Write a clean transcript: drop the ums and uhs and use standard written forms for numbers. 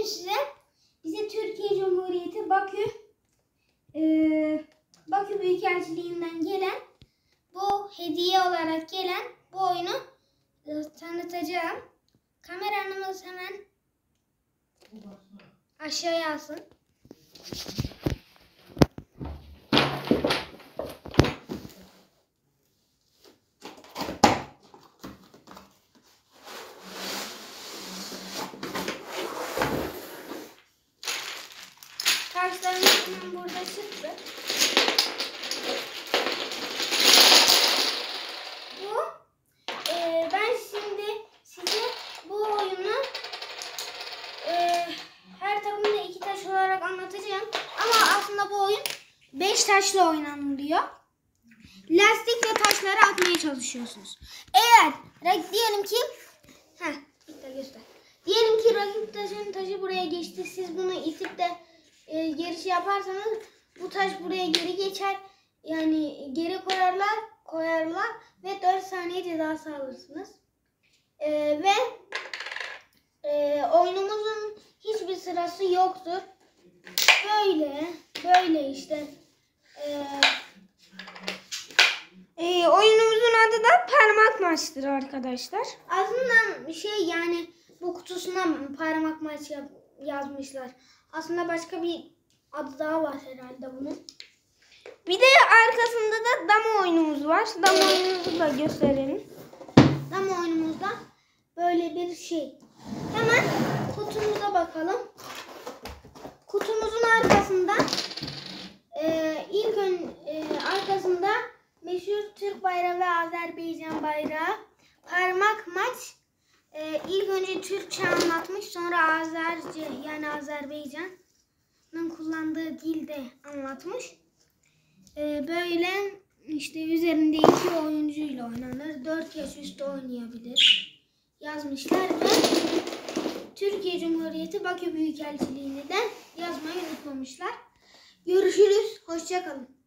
size bize Türkiye Cumhuriyeti Bakü Büyükelçiliğinden gelen bu hediye olarak gelen bu oyunu tanıtacağım. Kameramız hemen aşağıya alsın. Taşlarımız burada çıktı. Ben şimdi size bu oyunu her takımda 2 taş olarak anlatacağım. Ama aslında bu oyun 5 taşla oynanılıyor. Lastikle taşları atmaya çalışıyorsunuz. Eğer diyelim ki diyelim ki rakip taşı buraya geçti. Siz bunu itip de geri yaparsanız bu taş buraya geri geçer. Yani geri koyarlar ve 4 saniye cezası alırsınız. Ve oyunumuzun hiçbir sırası yoktur. Böyle işte. Oyunumuzun adı da parmak maçtır arkadaşlar. Aslında yani bu kutusuna parmak maç yazmışlar. Aslında başka bir adı daha var herhalde bunun. Bir de arkasında da dama oyunumuz var. Dama oyunumuzu da gösterelim. Dama oyunumuzda böyle bir şey. Hemen kutumuza bakalım. Kutumuzun arkasında arkasında meşhur Türk bayrağı ve Azerbaycan bayrağı. Parmak maç ilk önce Türkçe anlatmış, sonra Azerce yani Azerbaycan'ın kullandığı dilde anlatmış. Böyle işte üzerinde 2 oyuncuyla oynanır. 4 yaş üstü oynayabilir yazmışlar ve Türkiye Cumhuriyeti Bakü Büyükelçiliği'ne de yazmayı unutmamışlar. Görüşürüz. Hoşça kalın.